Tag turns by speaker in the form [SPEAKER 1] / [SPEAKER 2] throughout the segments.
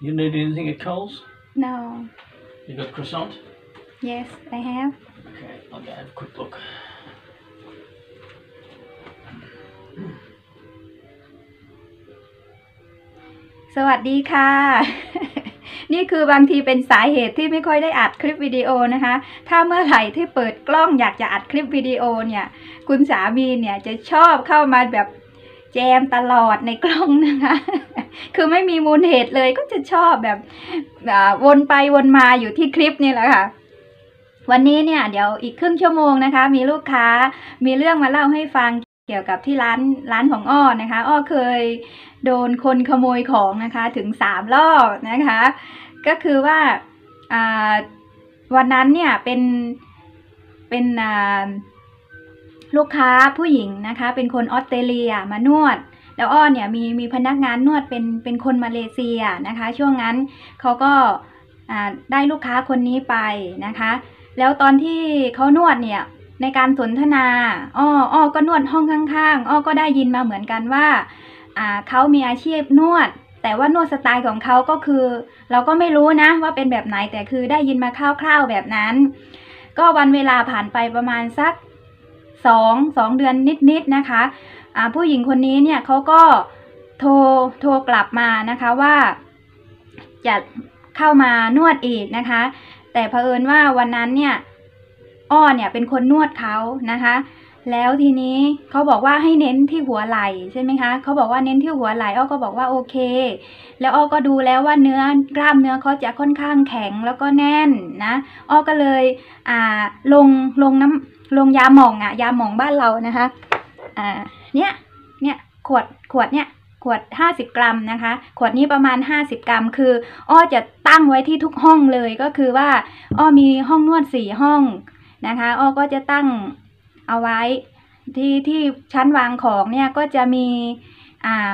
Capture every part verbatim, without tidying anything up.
[SPEAKER 1] You need anything at Coles?
[SPEAKER 2] No.
[SPEAKER 1] You got croissant?
[SPEAKER 2] Yes, I have.
[SPEAKER 1] Okay, I'll go have a quick look.
[SPEAKER 2] สวัสดีค่ะ นี่คือบางทีเป็นสาเหตุที่ไม่ค่อยได้อัดคลิปวิดีโอนะคะถ้าเมื่อไหร่ที่เปิดกล้องอยากจะอัดคลิปวิดีโอเนี่ยคุณสามีเนี่ยจะชอบเข้ามาแบบแจมตลอดในกล้องนะคะ คือไม่มีมูลเหตุเลยก็จะชอบแบบวนไปวนมาอยู่ที่คลิปนี่แหละค่ะวันนี้เนี่ยเดี๋ยวอีกครึ่งชั่วโมงนะคะมีลูกค้ามีเรื่องมาเล่าให้ฟังเกี่ยวกับที่ร้านร้านของอ้อนะคะอ้อเคยโดนคนขโมยของนะคะถึงสามรอบนะคะก็คือว่าวันนั้นเนี่ยเป็นเป็นลูกค้าผู้หญิงนะคะเป็นคนออสเตรเลียมานวดแล้วอ้อเนี่ยมีมีพนักงานนวดเป็นเป็นคนมาเลเซียนะคะช่วงนั้นเขาก็ได้ลูกค้าคนนี้ไปนะคะแล้วตอนที่เขานวดเนี่ยในการสนทนาอ้ออ้อก็นวดห้องข้างๆอ้อก็ได้ยินมาเหมือนกันว่าอ่าเขามีอาชีพนวดแต่ว่านวดสไตล์ของเขาก็คือเราก็ไม่รู้นะว่าเป็นแบบไหนแต่คือได้ยินมาคร่าวๆแบบนั้นก็วันเวลาผ่านไปประมาณสักสองสองเดือนนิดๆนะคะอ่าผู้หญิงคนนี้เนี่ยเขาก็โทรโทรกลับมานะคะว่าจะเข้ามานวดอีกนะคะแต่เผอิญว่าวันนั้นเนี่ยอ้อเนี่ยเป็นคนนวดเขานะคะแล้วทีนี้เขาบอกว่าให้เน้นที่หัวไหล่ใช่ไหมคะเขาบอกว่าเน้นที่หัวไหล่อ้อก็บอกว่าโอเคแล้วอ้อก็ดูแล้วว่าเนื้อกล้ามเนื้อเขาจะค่อนข้างแข็งแล้วก็แน่นนะอ้อก็เลยอ่าลงลงน้ำลงยาหม่องอะยาหม่องบ้านเรานะคะอ่าเนี่ยเนี่ยขวดขวดเนี่ยขวดห้าสิบกรัมนะคะขวดนี้ประมาณห้าสิบกรัมคืออ้อจะตั้งไว้ที่ทุกห้องเลยก็คือว่าอ้อมีห้องนวดสี่ห้องนะคะอ้อก็จะตั้งเอาไว้ที่ที่ชั้นวางของเนี่ยก็จะมีอ่า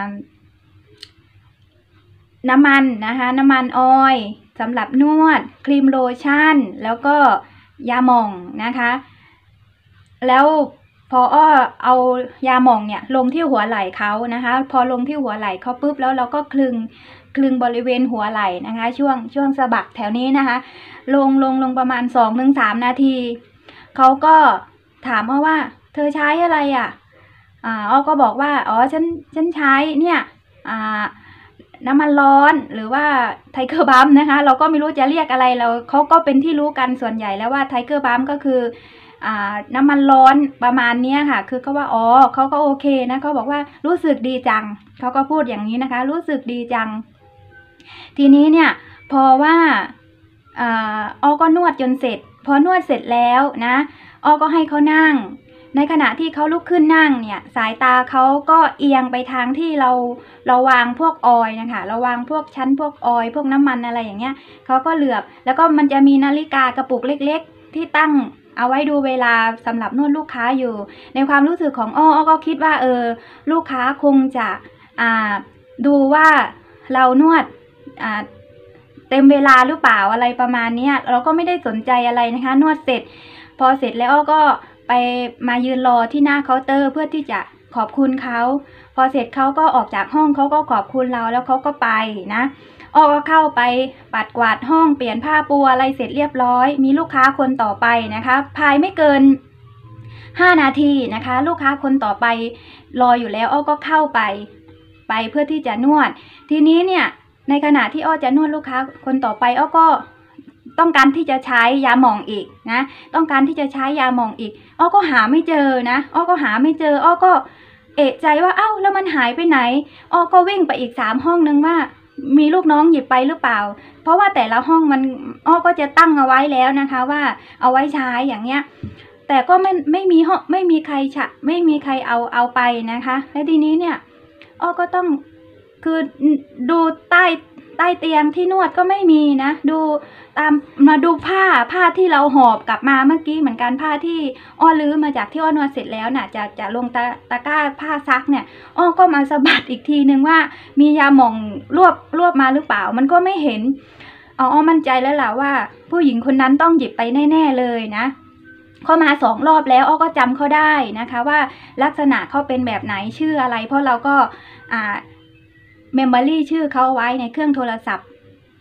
[SPEAKER 2] น้ำมันนะคะน้ำมันออยล์สำหรับนวดครีมโลชั่นแล้วก็ยาหม่องนะคะแล้วพออ้อเอายาหม่องเนี่ยลงที่หัวไหล่เขานะคะพอลงที่หัวไหล่เขาปุ๊บแล้วเราก็คลึงคลึงบริเวณหัวไหล่นะคะช่วงช่วงสะบักแถวนี้นะคะลงลงลงประมาณ สองถึงสาม นาทีเขาก็ถามอ้อว่าเธอใช้อะไรอ่ะอ่าอ้อก็บอกว่าอ๋อฉันฉันใช้เนี่ยอ่าน้ำมันร้อนหรือว่าไทเกอร์บัมนะคะเราก็ไม่รู้จะเรียกอะไรเราเขาก็เป็นที่รู้กันส่วนใหญ่แล้วว่าไทเกอร์บัมก็คืออ่าน้ำมันร้อนประมาณนี้ค่ะคือเขาว่าอ๋อเขาก็โอเคนะเขาบอกว่ารู้สึกดีจังเขาก็พูดอย่างนี้นะคะรู้สึกดีจังทีนี้เนี่ยพอว่าอ่าอ้อก็นวดจนเสร็จพอนวดเสร็จแล้วนะอ้อก็ให้เขานั่งในขณะที่เขาลุกขึ้นนั่งเนี่ยสายตาเขาก็เอียงไปทางที่เราเราวางพวกออยล์นะคะเราวางพวกชั้นพวกออยล์พวกน้ำมันอะไรอย่างเงี้ยเขาก็เหลือบแล้วก็มันจะมีนาฬิกากระปุกเล็กๆที่ตั้งเอาไว้ดูเวลาสำหรับนวดลูกค้าอยู่ในความรู้สึกของอ้ออ้อก็คิดว่าเออลูกค้าคงจะอ่าดูว่าเรานวดอ่าเต็มเวลาหรือเปล่าอะไรประมาณนี้เราก็ไม่ได้สนใจอะไรนะคะนวดเสร็จพอเสร็จแล้วอ้อก็ไปมายืนรอที่หน้าเคาน์เตอร์เพื่อที่จะขอบคุณเขาพอเสร็จเขาก็ออกจากห้องเขาก็ขอบคุณเราแล้วเขาก็ไปนะอ้อก็เข้าไปปัดกวาดห้องเปลี่ยนผ้าปูอะไรเสร็จเรียบร้อยมีลูกค้าคนต่อไปนะคะภายไม่เกินห้านาทีนะคะลูกค้าคนต่อไปรออยู่แล้วอ้อก็เข้าไปไปเพื่อที่จะนวดทีนี้เนี่ยในขณะที่อ้อจะนวดลูกค้าคนต่อไปอ้อก็ต้องการที่จะใช้ยาหม่องอีกนะต้องการที่จะใช้ยาหม่องอีกอ้อก็หาไม่เจอนะอ้อก็หาไม่เจออ้อก็เอะใจว่าเอ้าแล้วมันหายไปไหนอ้อก็วิ่งไปอีกสามห้องนึงว่ามีลูกน้องหยิบไปหรือเปล่าเพราะว่าแต่ละห้องมันอ้อก็จะตั้งเอาไว้แล้วนะคะว่าเอาไว้ใช้อย่างเงี้ยแต่ก็ไม่ไม่มีห้องไม่มีใครฉะไม่มีใครเอาเอาไปนะคะและทีนี้เนี่ยอ้อก็ต้องคือดูใต้ใต้เตียงที่นวดก็ไม่มีนะดูตามมาดูผ้าผ้าที่เราหอบกลับมาเมื่อกี้เหมือนกันผ้าที่อ้อลื้อมาจากที่อ้อนวดเสร็จแล้วน่ะจะจะลงตะตะกร้าผ้าซักเนี่ยอ้อก็มาสะบัดอีกทีนึงว่ามียาหม่องรวบรวบมาหรือเปล่ามันก็ไม่เห็นอ๋อมั่นใจแล้วล่ะว่าผู้หญิงคนนั้นต้องหยิบไปแน่ๆเลยนะเขามาสองรอบแล้วอ้อก็จำเขาได้นะคะว่าลักษณะเขาเป็นแบบไหนชื่ออะไรเพราะเราก็อ่าเมมโมรี่ชื่อเขาไว้ในเครื่องโทรศัพท์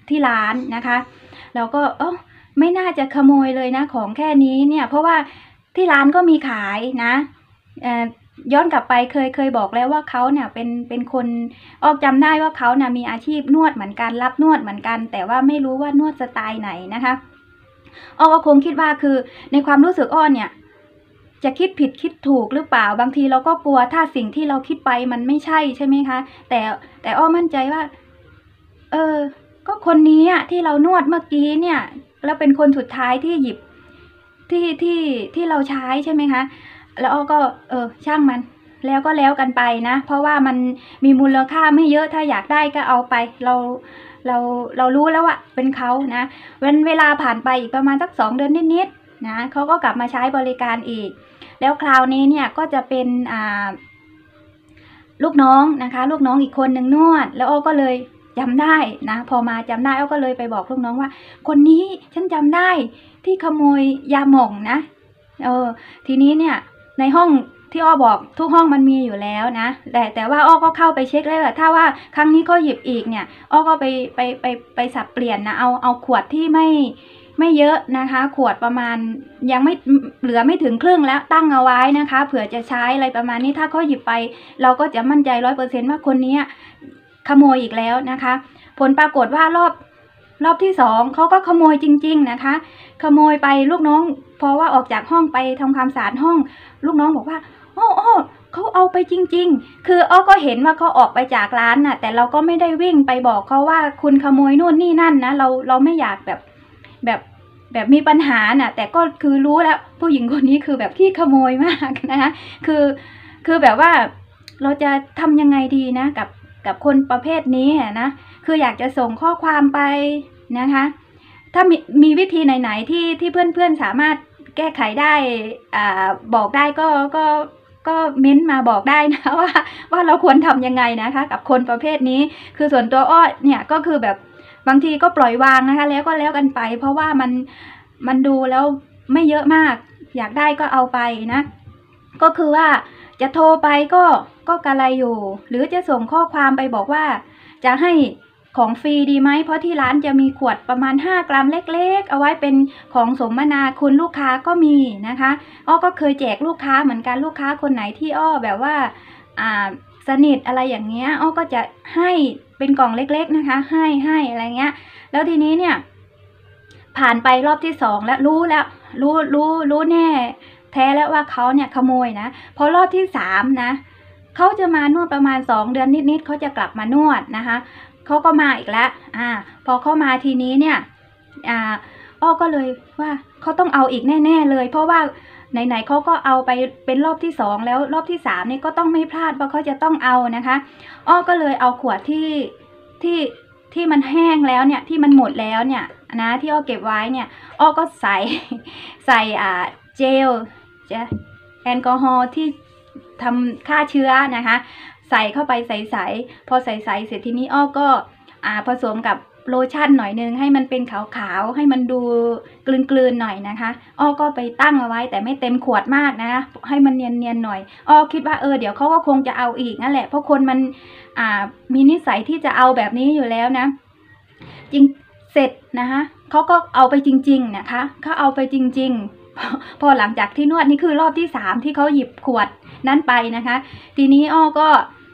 [SPEAKER 2] ที่ร้านนะคะเราก็เออไม่น่าจะขโมยเลยนะของแค่นี้เนี่ยเพราะว่าที่ร้านก็มีขายนะย้อนกลับไปเคยเคยบอกแล้วว่าเขาเนี่ยเป็นเป็นคนออกจำได้ว่าเขาเนี่ยมีอาชีพนวดเหมือนกันรับนวดเหมือนกันแต่ว่าไม่รู้ว่านวดสไตล์ไหนนะคะอ้อก็คงคิดว่าคือในความรู้สึกอ้อเนี่ยจะคิดผิดคิดถูกหรือเปล่าบางทีเราก็กลัวถ้าสิ่งที่เราคิดไปมันไม่ใช่ใช่ไหมคะแต่แต่อ้อมั่นใจว่าเออก็คนนี้อ่ะที่เรานวดเมื่อกี้เนี่ยแล้วเป็นคนสุดท้ายที่หยิบที่ที่ที่เราใช้ใช่ไหมคะแล้วอ้อก็เออช่างมันแล้วก็แล้วกันไปนะเพราะว่ามันมีมูลค่าไม่เยอะถ้าอยากได้ก็เอาไปเราเราเรารู้แล้วว่าเป็นเขานะวันเวลาผ่านไปอีกประมาณสักสองเดือนนิดๆนะเขาก็กลับมาใช้บริการอีกแล้วคราวนี้เนี่ยก็จะเป็นอ่าลูกน้องนะคะลูกน้องอีกคนหนึ่งนวดแล้วอ้อก็เลยจำได้นะพอมาจำได้อ้อก็เลยไปบอกลูกน้องว่าคนนี้ฉันจำได้ที่ขโมยยาหม่องนะเออทีนี้เนี่ยในห้องที่อ้อบอกทุกห้องมันมีอยู่แล้วนะแต่แต่ว่าอ้อก็เข้าไปเช็คแล้วแหละถ้าว่าครั้งนี้เขาหยิบอีกเนี่ยอ้อก็ไปไปไปไปสับเปลี่ยนนะเอาเอาขวดที่ไม่ไม่เยอะนะคะขวดประมาณยังไม่เหลือไม่ถึงครึ่งแล้วตั้งเอาไว้นะคะเผื่อจะใช้อะไรประมาณนี้ถ้าเขาหยิบไปเราก็จะมั่นใจร้อยเปอร์เซ็นต์ว่าคนนี้ขโมยอีกแล้วนะคะผลปรากฏว่ารอบรอบที่สองเขาก็ขโมยจริงๆนะคะขโมยไปลูกน้องเพราะว่าออกจากห้องไปทำความสะอาดห้องลูกน้องบอกว่าอ้ออ้อเขาเอาไปจริงๆคืออ้อก็เห็นว่าเขาออกไปจากร้านน่ะแต่เราก็ไม่ได้วิ่งไปบอกเขาว่าคุณขโมยนู่นนี่นั่นนะเราเราไม่อยากแบบแบบแบบมีปัญหาน่ะแต่ก็คือรู้แล้วผู้หญิงคนนี้คือแบบขี้ขโมยมากนะคะคือคือแบบว่าเราจะทำยังไงดีนะกับกับคนประเภทนี้นะคืออยากจะส่งข้อความไปนะคะถ้ามีมีวิธีไหนๆที่ที่เพื่อนๆสามารถแก้ไขได้อ่าบอกได้ก็ก็ก็เม้นมาบอกได้นะว่าว่าเราควรทำยังไงนะคะกับคนประเภทนี้คือส่วนตัวอ้อเนี่ยก็คือแบบบางทีก็ปล่อยวางนะคะแล้วก็แล้วกันไปเพราะว่ามันมันดูแล้วไม่เยอะมากอยากได้ก็เอาไปนะก็คือว่าจะโทรไปก็ก็กะไรอยู่หรือจะส่งข้อความไปบอกว่าจะให้ของฟรีดีไหมเพราะที่ร้านจะมีขวดประมาณห้ากรัมเล็กๆเอาไว้เป็นของสมนาคุณลูกค้าก็มีนะคะอ้อก็เคยแจกลูกค้าเหมือนกันลูกค้าคนไหนที่อ้อแบบว่าอ่าสนิทอะไรอย่างเงี้ยอ้อก็จะให้เป็นกล่องเล็กๆนะคะให้ให้อะไรเงี้ยแล้วทีนี้เนี่ยผ่านไปรอบที่สองแล้วรู้แล้วรู้รู้รู้แน่แท้แล้วว่าเขาเนี่ยขโมยนะพอรอบที่สามนะเขาจะมานวดประมาณสองเดือนนิดๆเขาจะกลับมานวดนะคะเขาก็มาอีกแล้วอ่าพอเขามาทีนี้เนี่ยอ่าอ้อก็เลยว่าเขาต้องเอาอีกแน่ๆเลยเพราะว่าไหนๆเขาก็เอาไปเป็นรอบที่สองแล้วรอบที่สามนี่ก็ต้องไม่พลาดเพราะเขาจะต้องเอานะคะอ้อก็เลยเอาขวดที่ที่ที่มันแห้งแล้วเนี่ยที่มันหมดแล้วเนี่ยนะที่อ้อเก็บไว้เนี่ยอ้อก็ใส่ใส่อ่าเจลแอลกอฮอล์ที่ทำฆ่าเชื้อนะคะใส่เข้าไปใสๆพอใส่ๆเสร็จทีนี้อ้อก็อ่าผสมกับโลชั่นหน่อยนึงให้มันเป็นขาวๆให้มันดูกลืนๆหน่อยนะคะอ้อก็ไปตั้งเอาไว้แต่ไม่เต็มขวดมากนะให้มันเนียนๆหน่อยอ้อคิดว่าเออเดี๋ยวเขาก็คงจะเอาอีกนั่นแหละเพราะคนมันอ่ามีนิสัยที่จะเอาแบบนี้อยู่แล้วนะจริงเสร็จนะคะเขาก็เอาไปจริงๆนะคะเขาเอาไปจริงๆพอหลังจากที่นวดนี่คือรอบที่สามที่เขาหยิบขวดนั้นไปนะคะทีนี้อ้อก็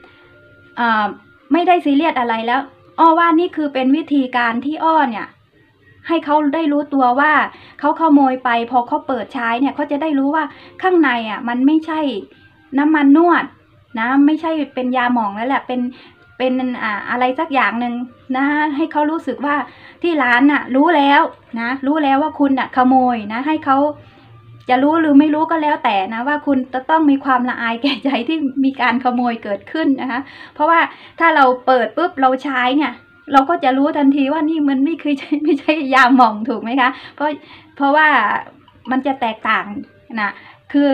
[SPEAKER 2] ไม่ได้ซีเรียสอะไรแล้วอ้อว่านี่คือเป็นวิธีการที่อ้อเนี่ยให้เขาได้รู้ตัวว่าเขาขโมยไปพอเขาเปิดใช้เนี่ยเขาจะได้รู้ว่าข้างในอ่ะมันไม่ใช่น้ำมันนวดนะไม่ใช่เป็นยาหม่องแล้วแหละเป็นเป็นอ่าอะไรสักอย่างหนึ่งนะให้เขารู้สึกว่าที่ร้านน่ะรู้แล้วนะรู้แล้วว่าคุณน่ะขโมยนะให้เขาจะรู้หรือไม่รู้ก็แล้วแต่นะว่าคุณจะต้องมีความละอายแก่ใจที่มีการขโมยเกิดขึ้นนะคะเพราะว่าถ้าเราเปิดปุ๊บเราใช้เนี่ยเราก็จะรู้ทันทีว่านี่มันไม่คือไม่ใช่ยาหม่องถูกไหมคะเพราะเพราะว่ามันจะแตกต่างนะคือ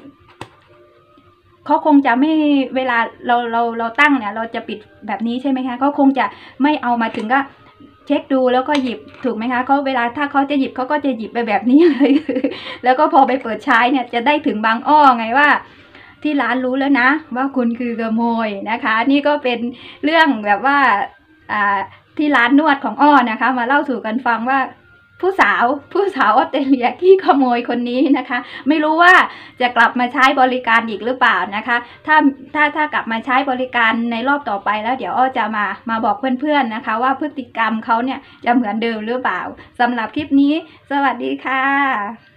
[SPEAKER 2] เขาคงจะไม่เวลาเราเราเราตั้งเนี่ยเราจะปิดแบบนี้ใช่ไหมคะเขาคงจะไม่เอามาถึงก็เช็คดูแล้วก็หยิบถูกไหมคะเขาเวลาถ้าเขาจะหยิบเขาก็จะหยิบไปแบบนี้เลยแล้วก็พอไปเปิดใช้เนี่ยจะได้ถึงบางอ้อไงว่าที่ร้านรู้แล้วนะว่าคุณคือขโมยนะคะนี่ก็เป็นเรื่องแบบว่าอ่าที่ร้านนวดของอ้อนะคะ มาเล่าสู่กันฟังว่าผู้สาวผู้สาวออสเตรเลียที่ขโมยคนนี้นะคะ ไม่รู้ว่าจะกลับมาใช้บริการอีกหรือเปล่านะคะ ถ้าถ้าถ้ากลับมาใช้บริการในรอบต่อไปแล้วเดี๋ยวอ้อจะมามาบอกเพื่อนๆนะคะ ว่าพฤติกรรมเขาเนี่ยจะเหมือนเดิมหรือเปล่าสำหรับคลิปนี้สวัสดีค่ะ